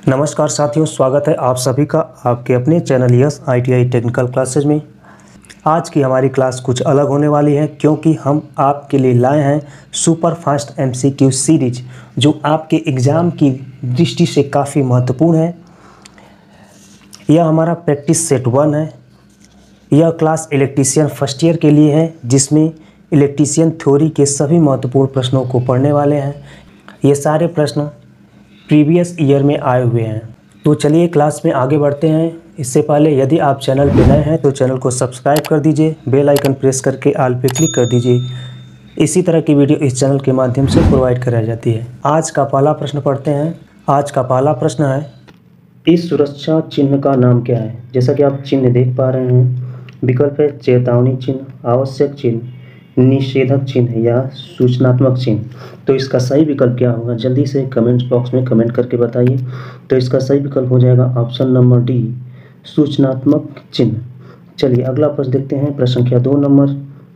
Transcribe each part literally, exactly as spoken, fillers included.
नमस्कार साथियों, स्वागत है आप सभी का आपके अपने channel S I T I technical classes में। आज की हमारी क्लास कुछ अलग होने वाली है क्योंकि हम आपके लिए लाए हैं सुपर फास्ट एमसीक्यू सीरीज, जो आपके एग्ज़ाम की दृष्टि से काफ़ी महत्वपूर्ण है। यह हमारा प्रैक्टिस सेट वन है। यह क्लास इलेक्ट्रीशियन फर्स्ट ईयर के लिए है, जिसमें इलेक्ट्रीशियन थ्योरी के सभी महत्वपूर्ण प्रश्नों को पढ़ने वाले हैं। ये सारे प्रश्न प्रीवियस ईयर में आए हुए हैं। तो चलिए क्लास में आगे बढ़ते हैं। इससे पहले यदि आप चैनल पर नए हैं तो चैनल को सब्सक्राइब कर दीजिए, बेल आइकन प्रेस करके ऑल पे क्लिक कर दीजिए। इसी तरह की वीडियो इस चैनल के माध्यम से प्रोवाइड कराई जाती है। आज का पहला प्रश्न पढ़ते हैं। आज का पहला प्रश्न है, इस सुरक्षा चिन्ह का नाम क्या है? जैसा कि आप चिन्ह देख पा रहे हैं, विकल्प है चेतावनी चिन्ह, आवश्यक चिन्ह, निषेधक चिन्ह या सूचनात्मक चिन्ह। तो इसका सही विकल्प क्या होगा? जल्दी से कमेंट बॉक्स में कमेंट करके बताइए। तो इसका सही विकल्प हो जाएगा ऑप्शन नंबर डी, सूचनात्मक चिन्ह। चलिए अगला प्रश्न देखते हैं। प्रश्न संख्या दो नंबर,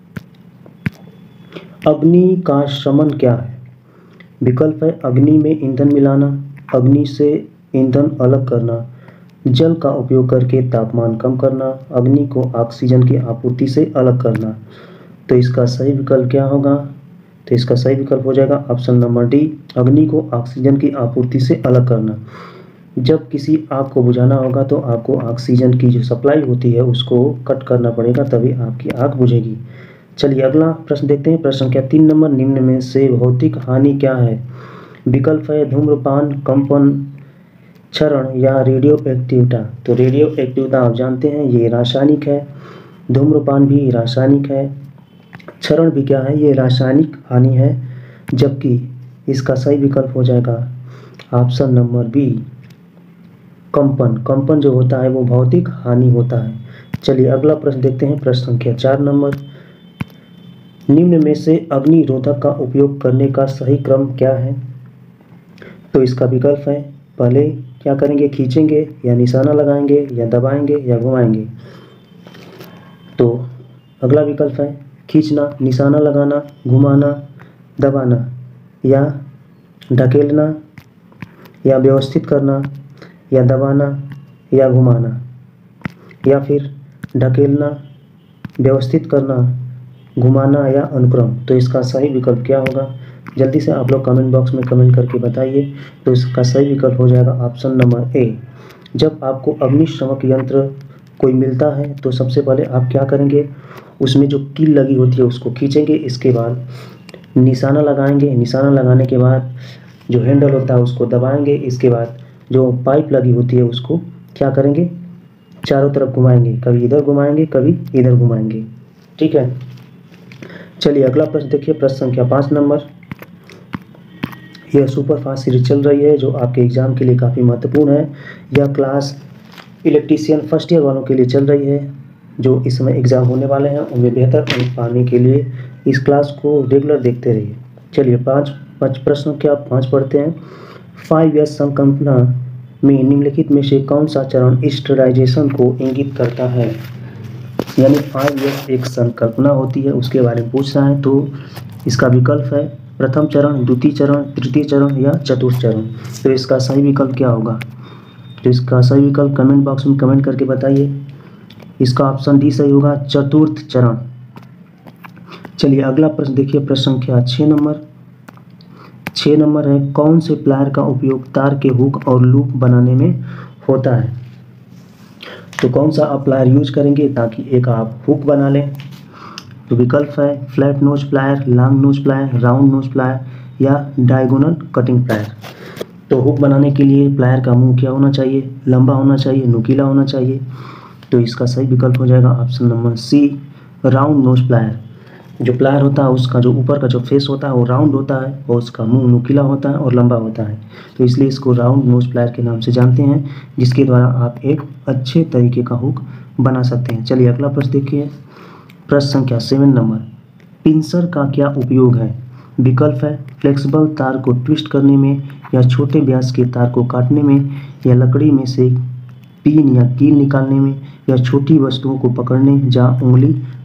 अग्नि का शमन क्या है? विकल्प है अग्नि में ईंधन मिलाना, अग्नि से ईंधन अलग करना, जल का उपयोग करके तापमान कम करना, अग्नि को ऑक्सीजन की आपूर्ति से अलग करना। तो इसका सही विकल्प क्या होगा? तो इसका सही विकल्प हो जाएगा ऑप्शन नंबर डी, अग्नि को ऑक्सीजन की आपूर्ति से अलग करना। जब किसी आग को बुझाना होगा तो आपको ऑक्सीजन की जो सप्लाई होती है उसको कट करना पड़ेगा, तभी आपकी आग बुझेगी। चलिए अगला प्रश्न देखते हैं। प्रश्न संख्या तीन नंबर, निम्न में से भौतिक हानि क्या है? विकल्प है धूम्रपान, कंपन, क्षरण या रेडियो एक्टिविटा। तो रेडियो एक्टिविटा आप जानते हैं ये रासायनिक है, धूम्रपान भी रासायनिक है, क्षरण भी क्या है? ये रासायनिक हानि है। जबकि इसका सही विकल्प हो जाएगा ऑप्शन नंबर बी, कंपन। कंपन जो होता है वो भौतिक हानि होता है। चलिए अगला प्रश्न देखते हैं। प्रश्न संख्या चार नंबर, निम्न में से अग्निरोधक का उपयोग करने का सही क्रम क्या है? तो इसका विकल्प है, पहले क्या करेंगे? खींचेंगे या निशाना लगाएंगे या दबाएंगे या घुमाएंगे। तो अगला विकल्प है खींचना, निशाना लगाना, घुमाना, दबाना या ढकेलना या व्यवस्थित करना या दबाना या घुमाना या फिर ढकेलना, व्यवस्थित करना, घुमाना या अनुक्रम। तो इसका सही विकल्प क्या होगा? जल्दी से आप लोग कमेंट बॉक्स में कमेंट करके बताइए। तो इसका सही विकल्प हो जाएगा ऑप्शन नंबर ए। जब आपको अग्निशमक यंत्र कोई मिलता है तो सबसे पहले आप क्या करेंगे? उसमें जो कील लगी होती है उसको खींचेंगे, इसके बाद निशाना लगाएंगे, निशाना लगाने के बाद जो हैंडल होता है उसको दबाएंगे, इसके बाद जो पाइप लगी होती है उसको क्या करेंगे? चारों तरफ घुमाएंगे, कभी इधर घुमाएंगे कभी इधर घुमाएंगे। ठीक है, चलिए अगला प्रश्न देखिए। प्रश्न संख्या पाँच नंबर, यह सुपर फास्ट सीरीज चल रही है जो आपके एग्जाम के लिए काफ़ी महत्वपूर्ण है। यह क्लास इलेक्ट्रीशियन फर्स्ट ईयर वालों के लिए चल रही है, जो इस समय एग्ज़ाम होने वाले हैं। उनमें बेहतर अंक पाने के लिए इस क्लास को रेगुलर देखते रहिए। चलिए पाँच पाँच प्रश्नों के आप पाँच पढ़ते हैं। फाइव ईयर्स संकल्पना में निम्नलिखित में से कौन सा चरण स्टरलाइजेशन को इंगित करता है? यानी फाइव ईयर्स एक संकल्पना होती है, उसके बारे में पूछ रहा है। तो इसका विकल्प है प्रथम चरण, द्वितीय चरण, तृतीय चरण या चतुर्थ चरण। तो इसका सही विकल्प क्या होगा? तो इसका सही विकल्प कमेंट बॉक्स में कमेंट करके बताइए। इसका ऑप्शन डी सही होगा, चतुर्थ चरण। चलिए अगला प्रश्न देखिए। प्रश्न संख्या छः नंबर छः नंबर है, कौन से प्लायर का उपयोग तार के हुक और लूप बनाने में होता है? तो कौन सा आप प्लायर यूज करेंगे ताकि एक आप हुक बना लें? तो विकल्प है flat nose plier, long nose plier, round nose plier या डायगोनल कटिंग प्लायर। तो हुक बनाने के लिए प्लायर का मुंह क्या होना चाहिए? लंबा होना चाहिए, नुकीला होना चाहिए। तो इसका सही विकल्प हो जाएगा option number C, round nose plier. जो प्लायर होता है उसका जो ऊपर का जो फेस होता है वो राउंड होता है और उसका मुंह नुकीला होता है और लंबा होता है। तो इसलिए इसको राउंड नोज प्लायर के नाम से जानते हैं, जिसके द्वारा आप एक अच्छे तरीके का हुक बना सकते हैं। चलिए अगला प्रश्न देखिए। प्रश्न संख्या सेवन नंबर, पिंसर का क्या उपयोग है? विकल्प है फ्लेक्सिबल तार को ट्विस्ट करने में या छोटे व्यास के तार को काटने में या लकड़ी में से पिन या कील निकालने में या छोटी वस्तुओं को पकड़ने या उंगली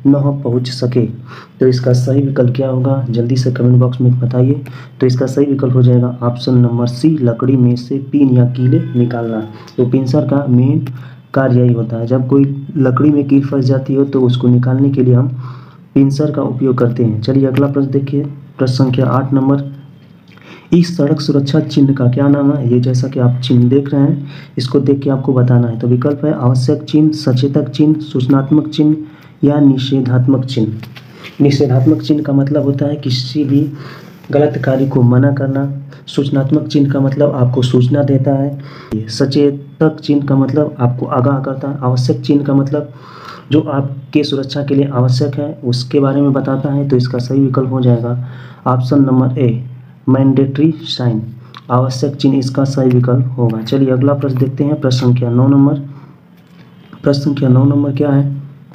न पहुंच सके। तो इसका सही विकल्प क्या होगा, जल्दी से कमेंट बॉक्स में बताइए। तो इसका सही विकल्प हो जाएगा ऑप्शन नंबर सी, लकड़ी में से पिन या कीले निकालना। तो पिंसर का मेन कार्य यही होता है, जब कोई लकड़ी में कील फंस जाती हो तो उसको निकालने के लिए हम पिंसर का उपयोग करते हैं। चलिए अगला प्रश्न देखिए, प्रश्न संख्या आठ नंबर, इस सड़क सुरक्षा चिन्ह का क्या नाम है। ये जैसा कि आप चिन्ह देख रहे हैं, इसको देख के आपको बताना है। तो विकल्प है आवश्यक चिन्ह, सचेतक चिन्ह, सूचनात्मक चिन्ह या निषेधात्मक चिन्ह। निषेधात्मक चिन्ह का मतलब होता है किसी भी गलत कार्य को मना करना। सूचनात्मक चिन्ह का मतलब आपको सूचना देता है। सचेतक चिन्ह का मतलब आपको आगाह करता है। आवश्यक चिन्ह का मतलब जो आपके सुरक्षा के लिए आवश्यक है उसके बारे में बताता है। तो इसका सही विकल्प हो जाएगा option number A, mandatory sign. आवश्यक चिन्ह इसका सही विकल्प होगा। चलिए अगला प्रश्न देखते हैं, प्रश्न संख्या नौ नंबर। प्रश्न संख्या नौ नंबर क्या है,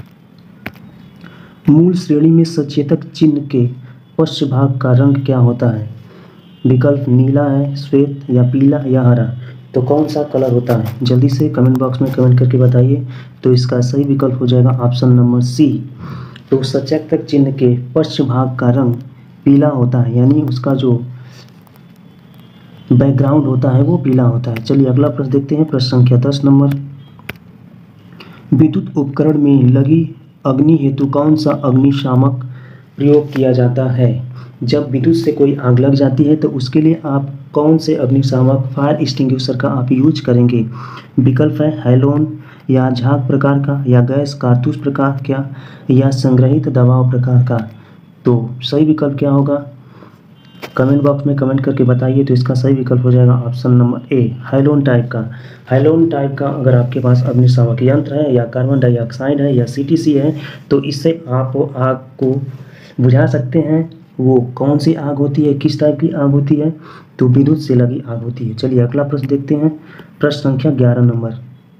मूल श्रेणी में सचेतक चिन्ह के पश्च भाग का रंग क्या होता है। विकल्प नीला है, श्वेत या पीला या हरा। तो कौन सा कलर होता है, जल्दी से कमेंट बॉक्स में कमेंट करके बताइए। तो इसका सही विकल्प हो जाएगा ऑप्शन नंबर सी। तो सचेतक चिन्ह के पश्च भाग का रंग पीला होता है, यानी उसका जो बैकग्राउंड होता है वो पीला होता है। चलिए अगला प्रश्न देखते हैं, प्रश्न संख्या दस नंबर, विद्युत उपकरण में लगी अग्नि हेतु कौन सा अग्निशामक प्रयोग किया जाता है। जब विद्युत से कोई आग लग जाती है तो उसके लिए आप कौन से अग्निशामक फायर एक्सटिंग्विशर का आप यूज करेंगे। विकल्प है हैलोन या झाग प्रकार का, या गैस कारतूस प्रकार का, या संग्रहित दबाव प्रकार का। तो सही विकल्प क्या होगा, कमेंट बॉक्स में कमेंट करके बताइए। तो इसका सही विकल्प हो जाएगा option number A, halon type का। हैलोन टाइप का अगर आपके पास अग्निशामक यंत्र है, या कार्बन डाइऑक्साइड है, या सीटीसी है, तो इससे आप आग को बुझा सकते हैं। वो कौन सी आग होती है, किस टाइप की आग होती है, तो विद्युत से लगी आग होती है। चलिए अगला प्रश्न देखते हैं, प्रश्न संख्या ग्यारह नंबर,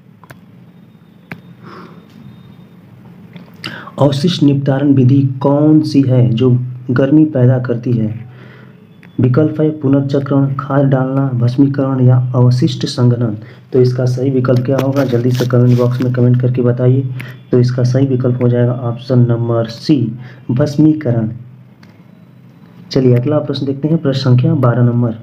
अवशिष्ट निपटारण विधि कौन सी है जो गर्मी पैदा करती है। विकल्प है पुनर्चक्रण, खाद डालना, भस्मीकरण या अवशिष्ट संघनन। तो इसका सही विकल्प क्या होगा, जल्दी से कमेंट बॉक्स में कमेंट करके बताइए। तो इसका सही विकल्प हो जाएगा ऑप्शन नंबर सी, भस्मीकरण। चलिए अगला प्रश्न देखते हैं, प्रश्न संख्या बारह नंबर,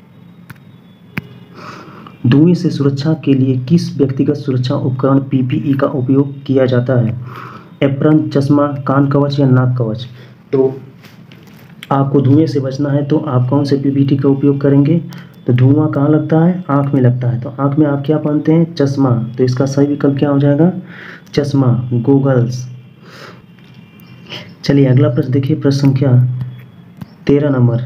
धुएं से सुरक्षा के लिए किस व्यक्तिगत सुरक्षा उपकरण पीपीई का उपयोग किया जाता है। एप्रन, चश्मा, कान कवच या नाक कवच। तो आपको धुएं से बचना है तो आप कौन से पीपीटी का उपयोग करेंगे। तो धुआं कहाँ लगता है, आँख में लगता है। तो आँख में आप क्या पहनते हैं, चश्मा। तो इसका सही विकल्प क्या हो जाएगा, चश्मा, गोगल्स। चलिए अगला प्रश्न देखिए, प्रश्न संख्या तेरह नंबर,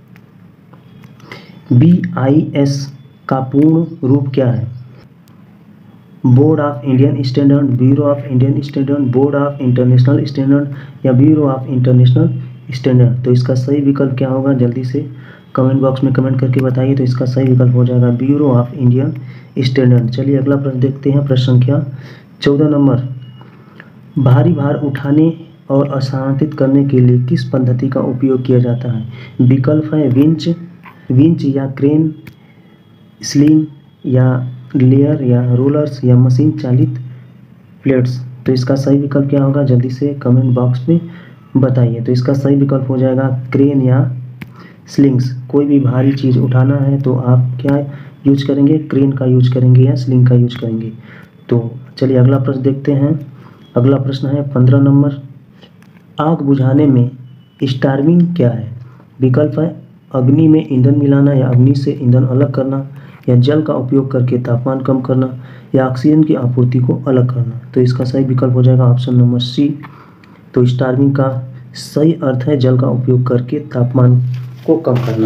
बी आई एस का पूर्ण रूप क्या है। Board of Indian standard, bureau of Indian standard, board of international standard या ब्यूरो ऑफ इंटरनेशनल स्टैंडर्ड। तो इसका सही विकल्प क्या होगा, जल्दी से कमेंट बॉक्स में कमेंट करके बताइए। तो इसका सही विकल्प हो जाएगा ब्यूरो ऑफ इंडियन स्टैंडर्ड। चलिए अगला प्रश्न देखते हैं, प्रश्न संख्या चौदह नंबर, भारी भार उठाने और स्थानांतरित करने के लिए किस पद्धति का उपयोग किया जाता है। विकल्प है विंच, विंच या क्रेन, स्लिंग या लेयर या रोलर्स या मशीन चालित प्लेट्स। तो इसका सही विकल्प क्या होगा, जल्दी से कमेंट बॉक्स में बताइए। तो इसका सही विकल्प हो जाएगा क्रेन या स्लिंग्स। कोई भी भारी चीज़ उठाना है तो आप क्या यूज करेंगे, क्रेन का यूज करेंगे या स्लिंग का यूज करेंगे। तो चलिए अगला प्रश्न देखते हैं, अगला प्रश्न है पंद्रह नंबर, आग बुझाने में स्टार्विंग क्या है। विकल्प है अग्नि में ईंधन मिलाना, या अग्नि से ईंधन अलग करना, या जल का उपयोग करके तापमान कम करना, या ऑक्सीजन की आपूर्ति को अलग करना। तो इसका सही विकल्प हो जाएगा ऑप्शन नंबर सी। तो स्टार्विंग का सही अर्थ है जल का उपयोग करके तापमान को कम करना।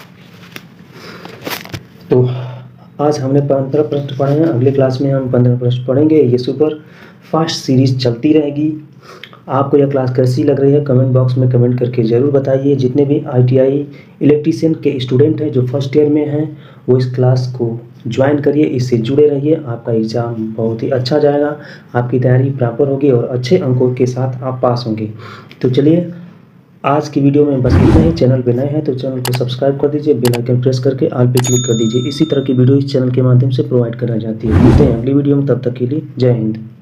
तो आज हमने पंद्रह प्रश्न पढ़े हैं, अगले क्लास में हम पंद्रह प्रश्न पढ़ेंगे। ये सुपर फास्ट सीरीज चलती रहेगी। आपको यह क्लास कैसी लग रही है कमेंट बॉक्स में कमेंट करके ज़रूर बताइए। जितने भी आईटीआई इलेक्ट्रीशियन के स्टूडेंट हैं जो फर्स्ट ईयर में हैं वो इस क्लास को ज्वाइन करिए, इससे जुड़े रहिए। आपका एग्ज़ाम बहुत ही अच्छा जाएगा, आपकी तैयारी प्रॉपर होगी और अच्छे अंकों के साथ आप पास होंगे। तो चलिए आज की वीडियो में बस इतना ही। चैनल पे नए हैं तो चैनल को सब्सक्राइब कर दीजिए, बेल आइकन प्रेस करके ऑल पे क्लिक कर दीजिए। इसी तरह की वीडियो इस चैनल के माध्यम से प्रोवाइड कराई जाती है। मिलते हैं अगली वीडियो में, तब तक के लिए जय हिंद।